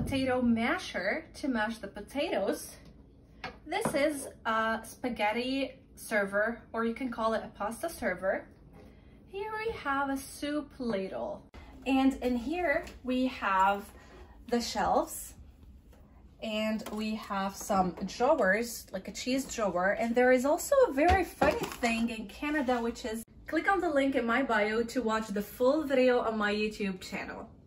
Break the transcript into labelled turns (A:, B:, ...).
A: potato masher to mash the potatoes. This is a spaghetti server, or you can call it a pasta server. Here we have a soup ladle. And in here we have the shelves, and we have some drawers, like a cheese drawer. And there is also a very funny thing in Canada, which is click on the link in my bio to watch the full video on my YouTube channel.